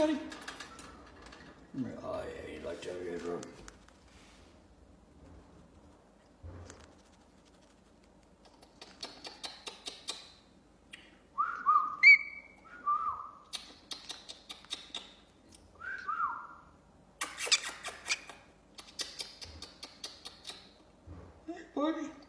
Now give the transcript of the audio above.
buddy. Oh, yeah, you'd like to have your head rubbed. Hey, buddy.